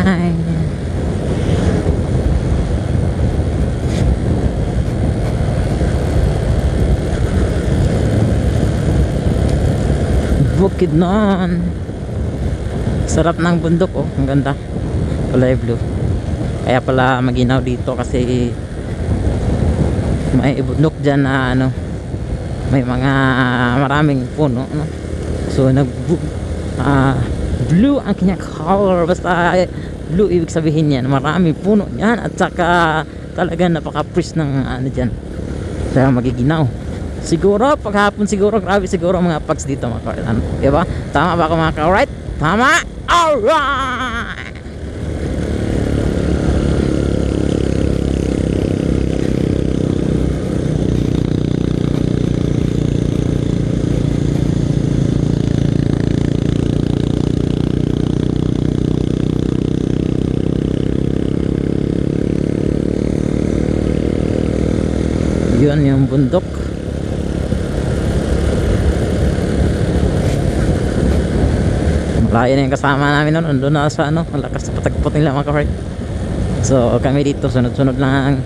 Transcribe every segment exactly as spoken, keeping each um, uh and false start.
alright. Bukidnon. Sarap ng bundok, oh, ang ganda. Kulay blue. Kaya pala maginaw dito kasi may bundok dyan na ano, may mga maraming puno, no? So nag uh, blue ang kanyang color. Basta blue, ibig sabihin yan marami puno yan, at saka talagang napaka-fresh ng ano dyan, kaya magiginaw. Siguro paghapon siguro, grabe siguro mga pags dito mga ka, ano, diba? Tama ba ako mga ka? Alright? Tama? Alright! Yun yung bundok. Malayo na yung kasama namin noon, doon na sa ano, malakas sa patagpot nila mga ka-heart. So kami dito sunod-sunod lang.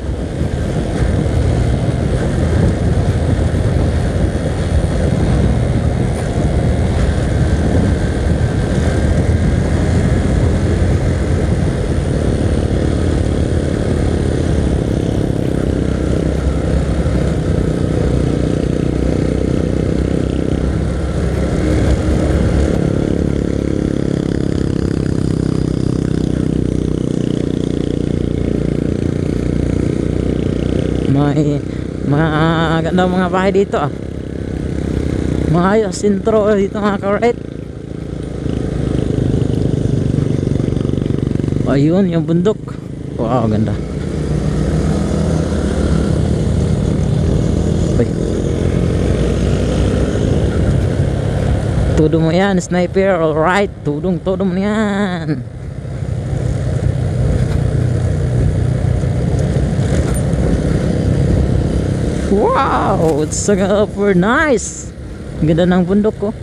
May mga ganda mga bahay dito, ah. Maayos sentro dito mga ka-right. Ayun yung bundok. Wow, ganda. Uy. Todo mo yan, sniper. Alright, tudong todo mo yan. Wow, it's super nice. Ang ganda ng bundok ko.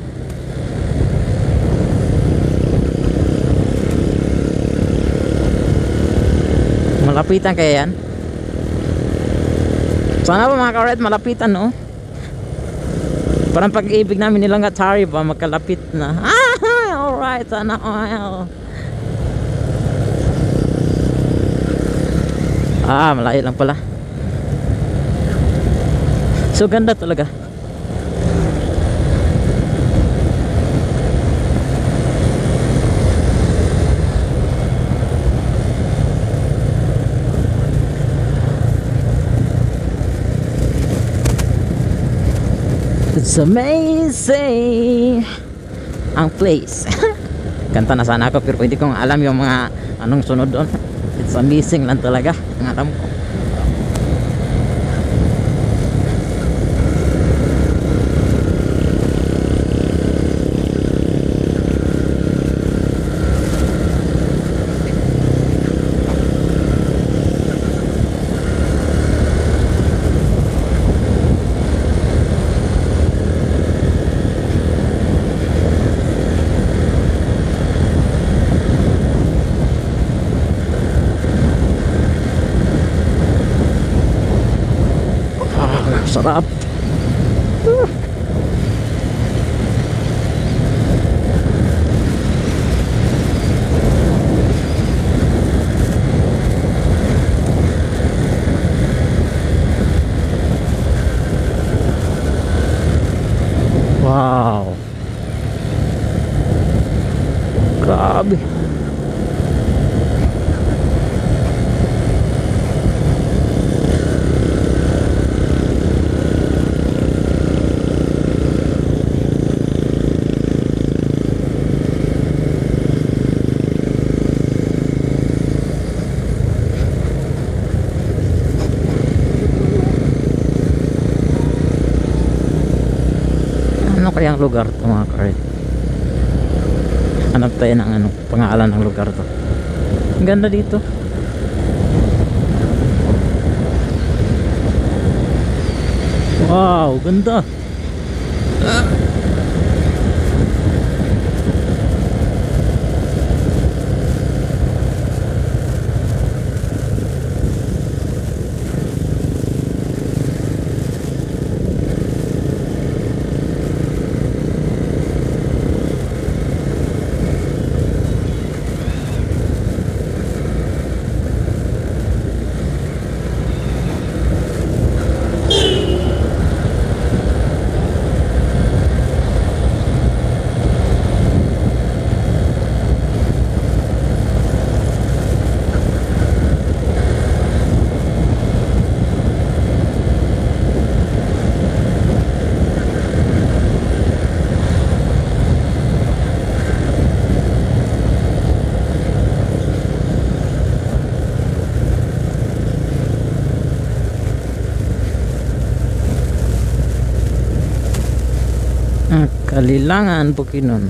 Malapitan kaya yan? Sana ba mga ka-red malapitan, no? Parang pag-ibig namin nilang Atari ba magkalapit na. Ah, alright, sana all. Ah, malayo lang pala. So ganda talaga. It's amazing ang place. Kanta na sana ako pero hindi ko alam yung mga anong sunod doon. It's amazing lang talaga ang alam ko. Sarap. Uh. Wow. Grabe. Ano kayang lugar to mga ka-red? Hanap tayo ng ano, pangalan ng lugar to. Ang ganda dito. Wow, ganda. Ah. Kalilangan Bukidnon.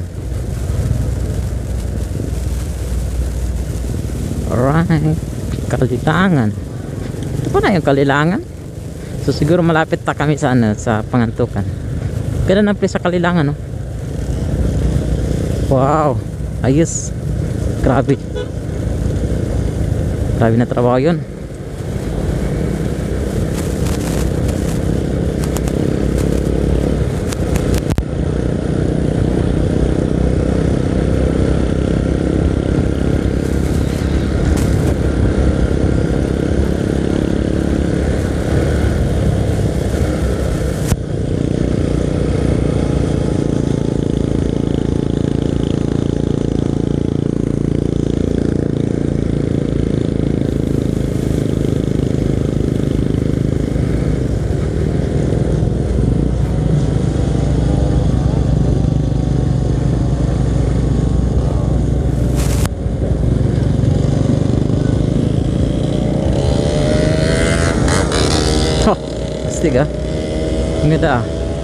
Alright, Kalilangan. Ito pa na yung Kalilangan. So siguro malapit na kami sa ano, sa Pangantukan. Ganda ng place sa Kalilangan, no? Wow, ayos. Grabe. Grabe na trabaho yun. Astig ah. Ang ganda ah.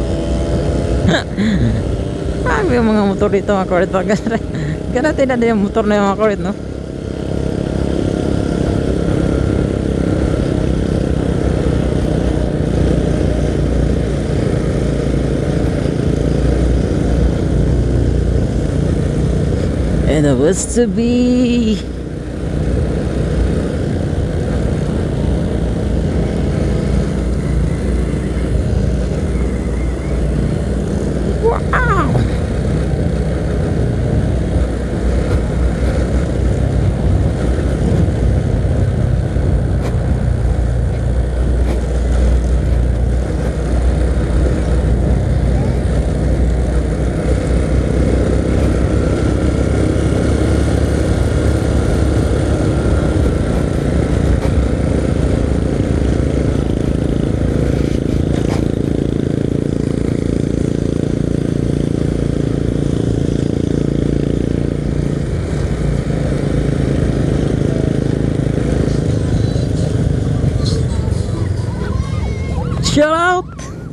Marami yung mga motor dito mga kurit. Ganda tingnan na yung motor na yung mga kurit, no? And it was to be. Wow. Shout out.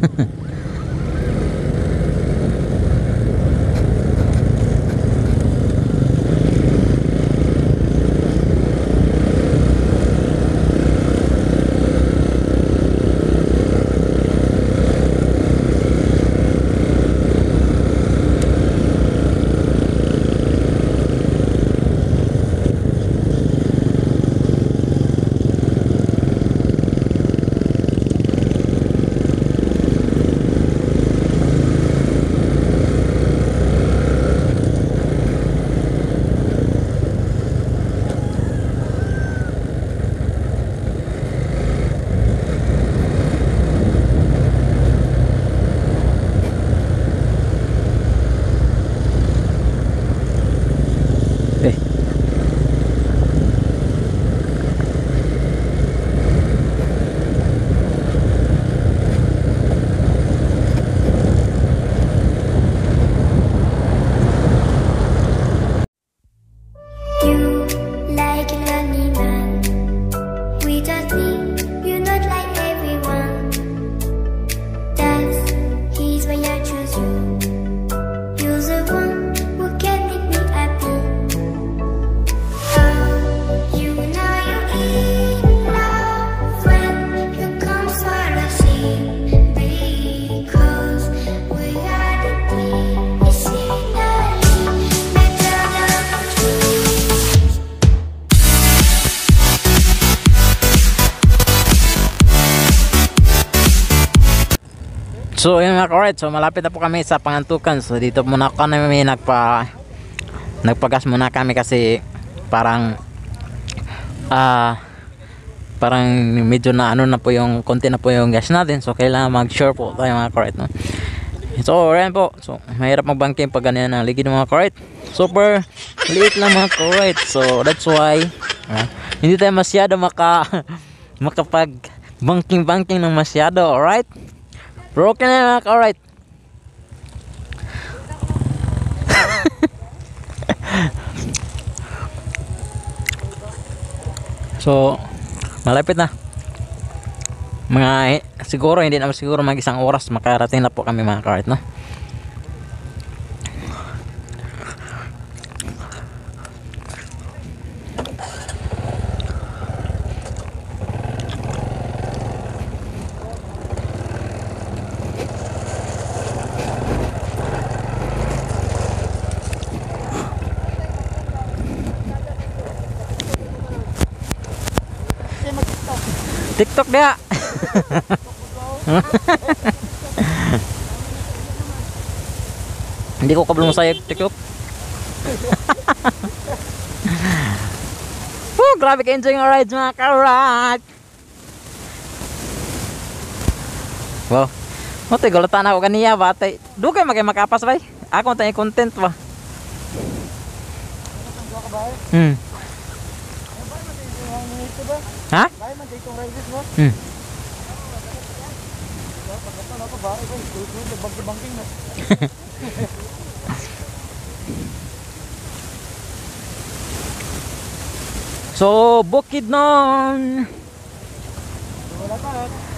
Eh. You like an only man without me, you're not like everyone. That's he's why I choose you. You're the one who can make me happy. Oh, you know you're in love when you come for the sea, because we are the medicinally better than trees. So yun mga kurit, so malapit na po kami sa Pangantukan. So dito muna kami nagpa nagpagas muna kami kasi parang ah parang medyo na ano na po yung konti na po yung gas natin. So kailangan mag-sure po tayo mga kurit, no? So ayan po, so mahirap magbangking pag ganyan ang ligid ng mga kurit. Super liit lang mga kurit. So that's why ah, hindi tayo masyado maka makapag banking banking ng masyado, alright? Broken na, alright. So malapit na. Mga siguro hindi na siguro mag isang oras makarating na po kami mga kurit, no? TikTok dia. Hindi ko kabulong sa TikTok. Woo, grabe ka enjoy ng rides mga karat. Wow. Mo tay gulatan ako kaniya batay. Dugay magay makapas bay. Ako tay content ba. Hmm. Ha? Hmm. So, Bukidnon.